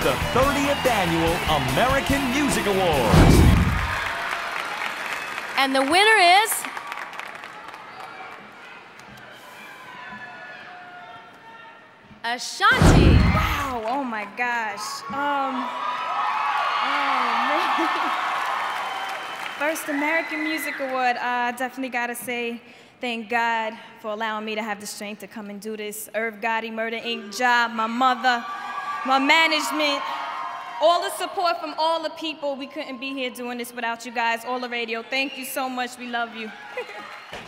the 30th Annual American Music Awards. And the winner is... Ashanti. Wow, oh my gosh. Oh man. First American Music Award. I definitely gotta say thank God for allowing me to have the strength to come and do this. Irv Gotti, Murder Inc. job, my mother, my management, all the support from all the people. We couldn't be here doing this without you guys, all the radio. Thank you so much, we love you.